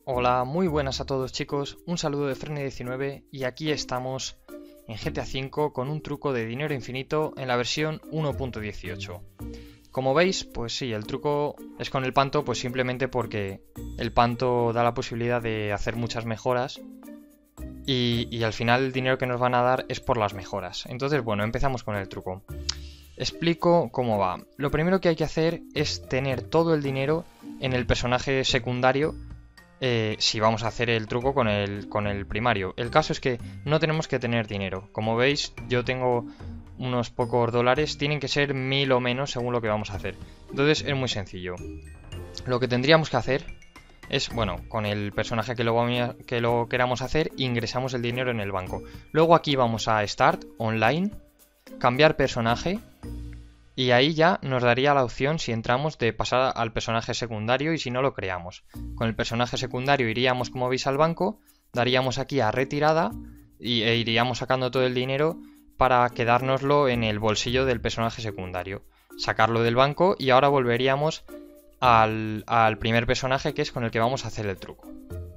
Hola, muy buenas a todos chicos, un saludo de Frene19 y aquí estamos en GTA V con un truco de dinero infinito en la versión 1.18. Como veis, pues sí, el truco es con el panto, pues simplemente porque el panto da la posibilidad de hacer muchas mejoras y al final el dinero que nos van a dar es por las mejoras. Entonces, bueno, empezamos con el truco. Explico cómo va. Lo primero que hay que hacer es tener todo el dinero en el personaje secundario si vamos a hacer el truco con el primario. El caso es que no tenemos que tener dinero. Como veis, yo tengo unos pocos dólares. Tienen que ser 1000 o menos según lo que vamos a hacer. Entonces es muy sencillo. Lo que tendríamos que hacer es, bueno, con el personaje que lo queramos hacer, ingresamos el dinero en el banco. Luego aquí vamos a Start, Online, cambiar personaje. Y ahí ya nos daría la opción si entramos de pasar al personaje secundario y si no lo creamos. Con el personaje secundario iríamos, como veis, al banco, daríamos aquí a retirada e iríamos sacando todo el dinero para quedárnoslo en el bolsillo del personaje secundario. Sacarlo del banco y ahora volveríamos al primer personaje que es con el que vamos a hacer el truco.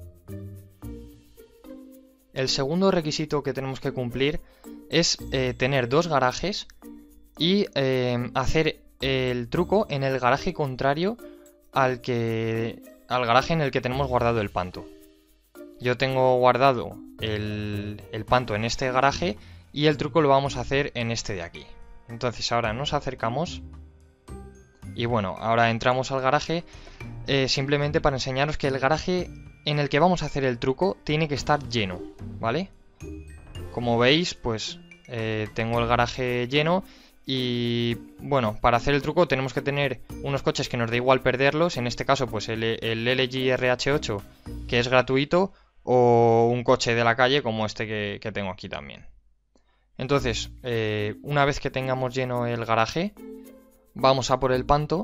El segundo requisito que tenemos que cumplir es tener dos garajes y hacer el truco en el garaje contrario al garaje en el que tenemos guardado el panto. Yo tengo guardado el panto en este garaje y el truco lo vamos a hacer en este de aquí. Entonces ahora nos acercamos y bueno, ahora entramos al garaje simplemente para enseñaros que el garaje en el que vamos a hacer el truco tiene que estar lleno, ¿vale? Como veis, pues tengo el garaje lleno. Y bueno, para hacer el truco tenemos que tener unos coches que nos da igual perderlos. En este caso, pues el LG RH8, que es gratuito, o un coche de la calle como este que tengo aquí también. Entonces, una vez que tengamos lleno el garaje, vamos a por el panto.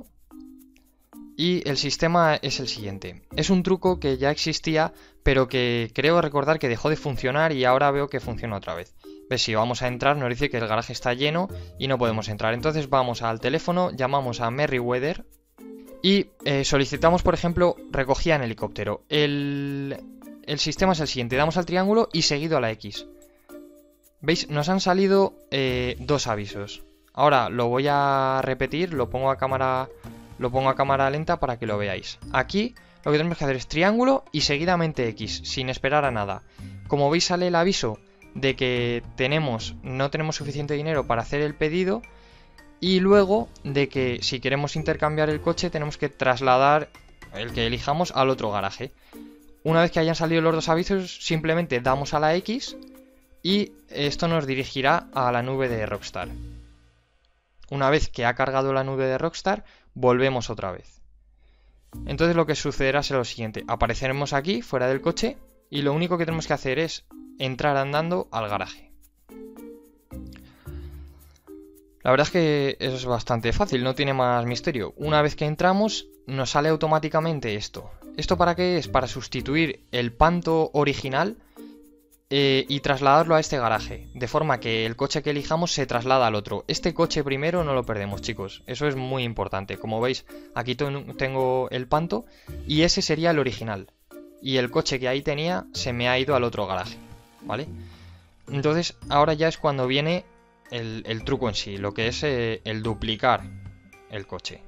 Y el sistema es el siguiente. Es un truco que ya existía, pero que creo recordar que dejó de funcionar y ahora veo que funciona otra vez. ¿Ves? Si vamos a entrar nos dice que el garaje está lleno y no podemos entrar. Entonces vamos al teléfono, llamamos a Merryweather y solicitamos, por ejemplo, recogida en helicóptero. El sistema es el siguiente. Damos al triángulo y seguido a la X. ¿Veis? Nos han salido dos avisos. Ahora lo voy a repetir, lo pongo a cámara lenta para que lo veáis. Aquí lo que tenemos que hacer es triángulo y seguidamente X, sin esperar a nada. Como veis sale el aviso de que no tenemos suficiente dinero para hacer el pedido y luego de que si queremos intercambiar el coche tenemos que trasladar el que elijamos al otro garaje. Una vez que hayan salido los dos avisos, simplemente damos a la X y esto nos dirigirá a la nube de Rockstar. Una vez que ha cargado la nube de Rockstar, volvemos otra vez. Entonces lo que sucederá será lo siguiente. Apareceremos aquí, fuera del coche, y lo único que tenemos que hacer es entrar andando al garaje. La verdad es que es bastante fácil, no tiene más misterio. Una vez que entramos, nos sale automáticamente esto. ¿Esto para qué es? Para sustituir el panto original y trasladarlo a este garaje, de forma que el coche que elijamos se traslada al otro. Este coche primero no lo perdemos, chicos, eso es muy importante. Como veis, aquí tengo el panto y ese sería el original. Y el coche que ahí tenía se me ha ido al otro garaje, ¿vale? Entonces ahora ya es cuando viene el truco en sí, lo que es el duplicar el coche.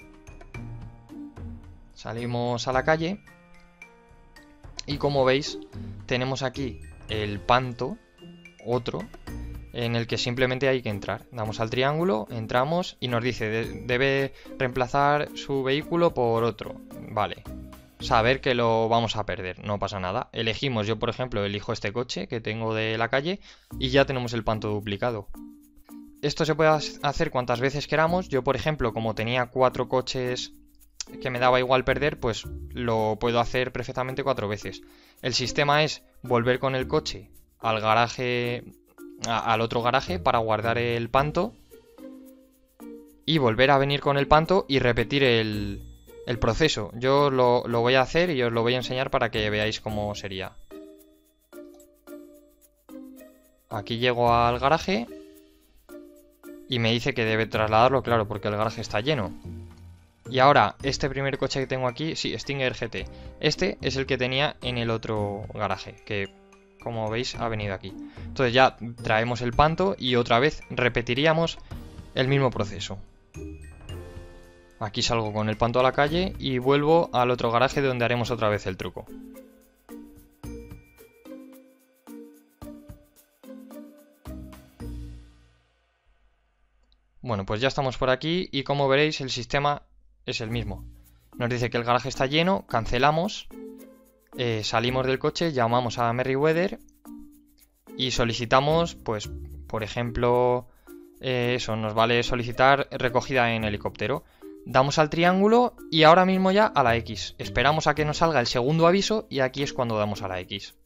Salimos a la calle y como veis tenemos aquí el panto, otro, en el que simplemente hay que entrar. Damos al triángulo, entramos y nos dice debe reemplazar su vehículo por otro. Vale, saber que lo vamos a perder, no pasa nada. Elegimos, yo por ejemplo elijo este coche que tengo de la calle y ya tenemos el panto duplicado. Esto se puede hacer cuantas veces queramos. Yo por ejemplo, como tenía 4 coches que me daba igual perder, pues lo puedo hacer perfectamente 4 veces. El sistema es volver con el coche al garaje, al otro garaje para guardar el panto y volver a venir con el panto y repetir el proceso. Yo lo voy a hacer y os lo voy a enseñar para que veáis cómo sería. Aquí llego al garaje y me dice que debe trasladarlo, claro, porque el garaje está lleno. Y ahora, este primer coche que tengo aquí, sí, Stinger GT. Este es el que tenía en el otro garaje, que como veis ha venido aquí. Entonces ya traemos el panto y otra vez repetiríamos el mismo proceso. Aquí salgo con el panto a la calle y vuelvo al otro garaje donde haremos otra vez el truco. Bueno, pues ya estamos por aquí y como veréis el sistema es el mismo. Nos dice que el garaje está lleno, cancelamos, salimos del coche, llamamos a Merryweather y solicitamos, pues, por ejemplo, eso, nos vale solicitar recogida en helicóptero. Damos al triángulo y ahora mismo ya a la X. Esperamos a que nos salga el segundo aviso y aquí es cuando damos a la X.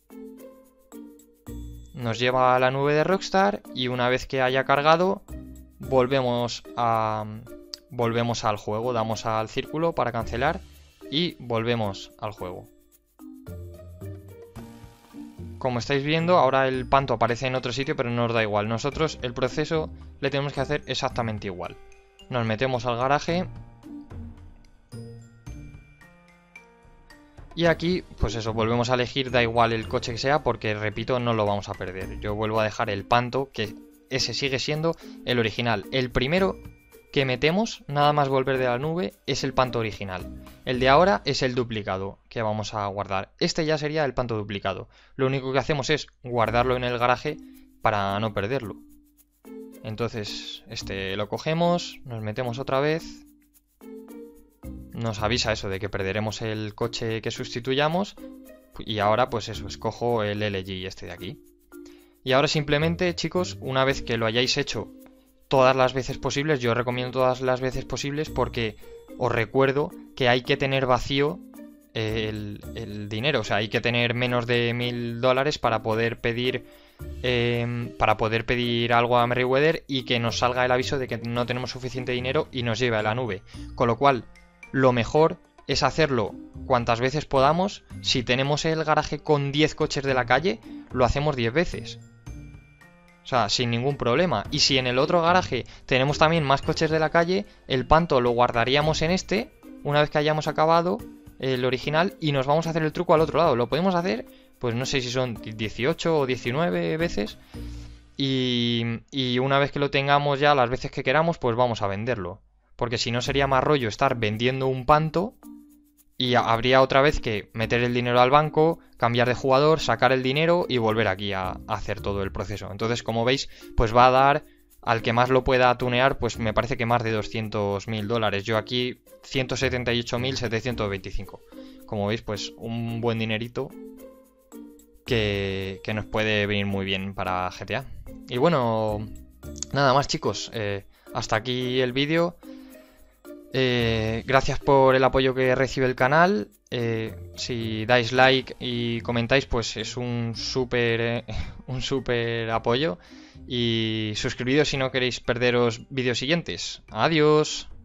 Nos lleva a la nube de Rockstar y una vez que haya cargado, volvemos al juego. Damos al círculo para cancelar y volvemos al juego. Como estáis viendo, ahora el panto aparece en otro sitio, pero no nos da igual. Nosotros el proceso le tenemos que hacer exactamente igual. Nos metemos al garaje. Y aquí, pues eso, volvemos a elegir, da igual el coche que sea, porque, repito, no lo vamos a perder. Yo vuelvo a dejar el panto, que ese sigue siendo el original. El primero que metemos, nada más volver de la nube, es el panto original. El de ahora es el duplicado que vamos a guardar. Este ya sería el panto duplicado. Lo único que hacemos es guardarlo en el garaje para no perderlo. Entonces, este lo cogemos, nos metemos otra vez. Nos avisa eso de que perderemos el coche que sustituyamos. Y ahora, pues eso, escojo el LG este de aquí. Y ahora simplemente, chicos, una vez que lo hayáis hecho todas las veces posibles, yo recomiendo todas las veces posibles porque os recuerdo que hay que tener vacío el dinero, o sea, hay que tener menos de $1000 para poder pedir algo a Merryweather y que nos salga el aviso de que no tenemos suficiente dinero y nos lleve a la nube. Con lo cual, lo mejor es hacerlo cuantas veces podamos. Si tenemos el garaje con 10 coches de la calle, lo hacemos 10 veces. O sea, sin ningún problema. Y si en el otro garaje tenemos también más coches de la calle, el panto lo guardaríamos en este, una vez que hayamos acabado el original, y nos vamos a hacer el truco al otro lado. Lo podemos hacer, pues no sé si son 18 o 19 veces. Y una vez que lo tengamos ya las veces que queramos, pues vamos a venderlo. Porque si no sería más rollo estar vendiendo un panto y habría otra vez que meter el dinero al banco, cambiar de jugador, sacar el dinero y volver aquí a hacer todo el proceso. Entonces, como veis, pues va a dar al que más lo pueda tunear, pues me parece que más de $200.000. Yo aquí 178.725. Como veis, pues un buen dinerito que nos puede venir muy bien para GTA. Y bueno, nada más, chicos. Hasta aquí el vídeo. Gracias por el apoyo que recibe el canal. Si dais like y comentáis, pues es un súper apoyo. Y suscribiros si no queréis perderos vídeos siguientes. Adiós.